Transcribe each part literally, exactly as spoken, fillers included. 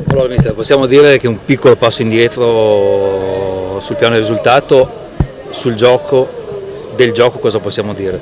Allora, mister, possiamo dire che un piccolo passo indietro sul piano del risultato, sul gioco, del gioco cosa possiamo dire?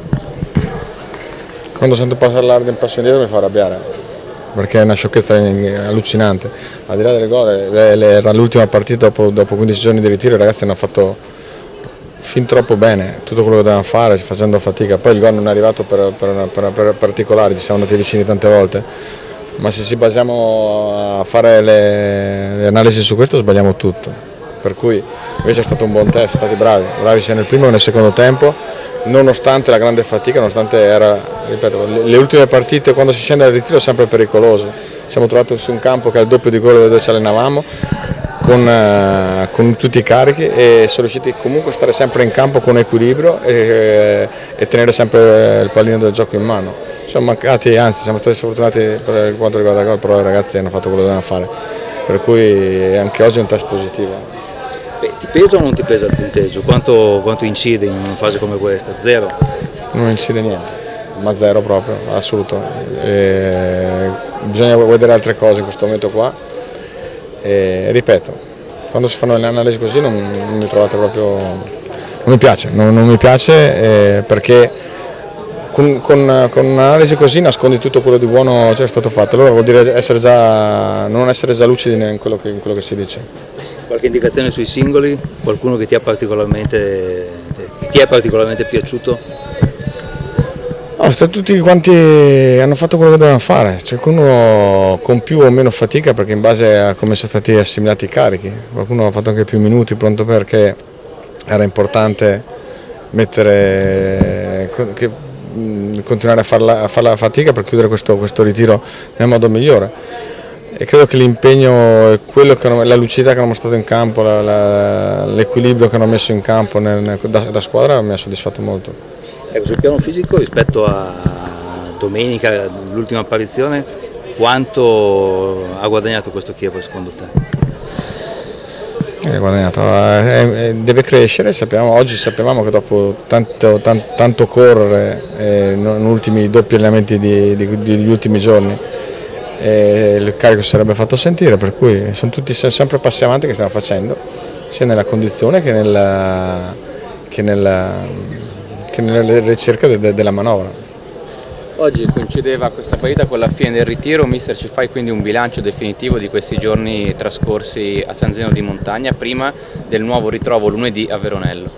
Quando sento parlare di un passo indietro mi fa arrabbiare, perché è una sciocchezza allucinante. Al di là delle gol, era l'ultima partita dopo, dopo quindici giorni di ritiro, i ragazzi hanno fatto fin troppo bene tutto quello che dovevano fare, facendo fatica. Poi il gol non è arrivato per, per, per, per particolari, ci siamo andati vicini tante volte. Ma se ci basiamo a fare le, le analisi su questo sbagliamo tutto, per cui invece è stato un buon test, stati bravi, bravi sia nel primo che nel secondo tempo, nonostante la grande fatica, nonostante era, ripeto, le, le ultime partite quando si scende al ritiro è sempre pericoloso, siamo trovati su un campo che è il doppio di quello dove ci allenavamo, con, eh, con tutti i carichi e sono riusciti comunque a stare sempre in campo con equilibrio e, e tenere sempre il pallino del gioco in mano. Siamo mancati, anzi siamo stati sfortunati per quanto riguarda il gol, però i ragazzi hanno fatto quello che dovevano fare, per cui anche oggi è un test positivo. Beh, ti pesa o non ti pesa il punteggio? Quanto, quanto incide in una fase come questa? Zero? Non incide niente, ma zero proprio, assoluto. E bisogna vedere altre cose in questo momento qua e ripeto, quando si fanno le analisi così non, non mi trovate proprio, non mi piace, non, non mi piace eh, perché Con, con, con un'analisi così nascondi tutto quello di buono che è stato fatto, allora vuol dire essere già, non essere già lucidi in quello, che, in quello che si dice. Qualche indicazione sui singoli? Qualcuno che ti, ha particolarmente, che ti è particolarmente piaciuto? No, tutti quanti hanno fatto quello che dovevano fare, qualcuno con più o meno fatica perché in base a come sono stati assimilati i carichi, qualcuno ha fatto anche più minuti pronto perché era importante mettere... Che, continuare a farla, a farla fatica per chiudere questo, questo ritiro nel modo migliore e credo che l'impegno e quello che hanno, la lucidità che hanno mostrato in campo, l'equilibrio che hanno messo in campo nel, da, da squadra mi ha soddisfatto molto. Ecco, sul piano fisico rispetto a domenica, l'ultima apparizione, quanto ha guadagnato questo Chievo secondo te? Guadagnato, eh, deve crescere, sappiamo, oggi sapevamo che dopo tanto, tanto, tanto correre, eh, negli ultimi doppi allenamenti di, di, degli ultimi giorni, eh, il carico si sarebbe fatto sentire, per cui sono tutti sempre passi avanti che stiamo facendo, sia nella condizione che nella, che nella, che nella ricerca de, de, della manovra. Oggi coincideva questa partita con la fine del ritiro, mister, ci fai quindi un bilancio definitivo di questi giorni trascorsi a San Zeno di Montagna prima del nuovo ritrovo lunedì a Veronello?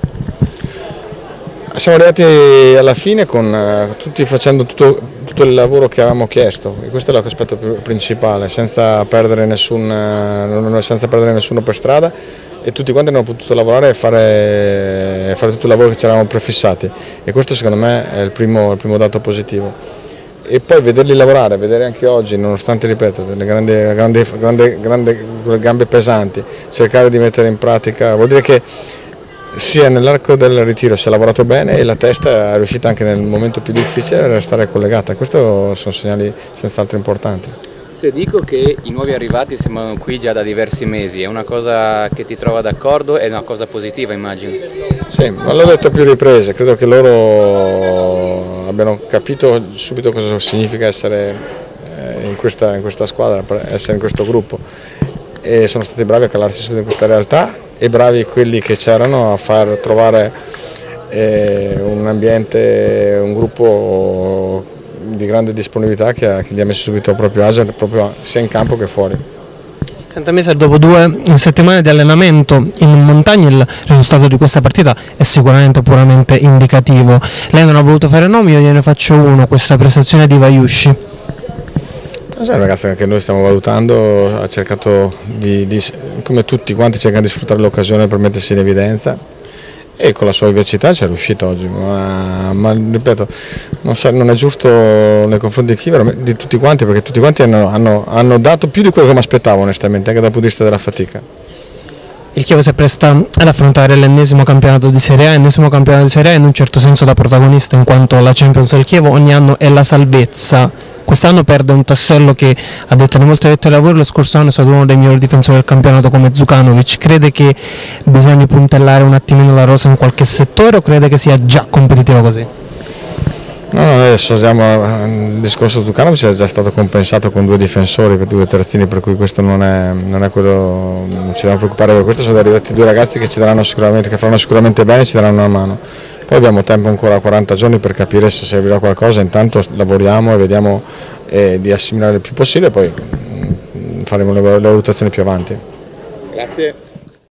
Siamo arrivati alla fine con uh, tutti facendo tutto, tutto il lavoro che avevamo chiesto e questo è l'aspetto principale, senza perdere, nessun, uh, senza perdere nessuno per strada e tutti quanti hanno potuto lavorare e fare, fare tutto il lavoro che ci eravamo prefissati e questo secondo me è il primo, il primo dato positivo. E poi vederli lavorare, vedere anche oggi, nonostante ripeto, delle grandi, grandi, grandi, grandi gambe pesanti, cercare di mettere in pratica, vuol dire che sia nell'arco del ritiro si è lavorato bene e la testa è riuscita anche nel momento più difficile a restare collegata, questi sono segnali senz'altro importanti. Se dico che i nuovi arrivati sembrano qui già da diversi mesi, è una cosa che ti trova d'accordo, è una cosa positiva immagino? Sì, ma l'ho detto a più riprese, credo che loro abbiano capito subito cosa significa essere in questa, in questa squadra, essere in questo gruppo e sono stati bravi a calarsi subito in questa realtà e bravi quelli che c'erano a far trovare eh, un ambiente, un gruppo di grande disponibilità che, ha, che li ha messi subito proprio agio, proprio sia in campo che fuori. Senta mister, dopo due settimane di allenamento in montagna il risultato di questa partita è sicuramente puramente indicativo. Lei non ha voluto fare nomi, io gliene faccio uno, questa prestazione di Vaiushi. È un ragazzo che noi stiamo valutando, ha cercato di, di, come tutti quanti cercano di sfruttare l'occasione per mettersi in evidenza e con la sua vivacità ci è riuscito oggi, ma, ma ripeto, non, sa, non è giusto nei confronti di Chievo, di tutti quanti, perché tutti quanti hanno, hanno, hanno dato più di quello che mi aspettavo onestamente, anche dal punto di vista della fatica. Il Chievo si appresta ad affrontare l'ennesimo campionato di Serie A, ennesimo campionato di Serie A in un certo senso da protagonista, in quanto la Champions del Chievo ogni anno è la salvezza. Quest'anno perde un tassello che ha detto nei molti addetti ai lavori, lo scorso anno è stato uno dei migliori difensori del campionato come Zukanovic. Crede che bisogna puntellare un attimino la rosa in qualche settore o crede che sia già competitivo così? No, no, adesso siamo, il discorso Djukanovic è già stato compensato con due difensori, per due terzini, per cui questo non è, non è quello, non ci dobbiamo preoccupare per questo, sono arrivati due ragazzi che ci daranno sicuramente, che faranno sicuramente bene e ci daranno una mano. Poi abbiamo tempo ancora quaranta giorni per capire se servirà qualcosa, intanto lavoriamo e vediamo eh, di assimilare il più possibile, poi mh, faremo le, le valutazioni più avanti. Grazie.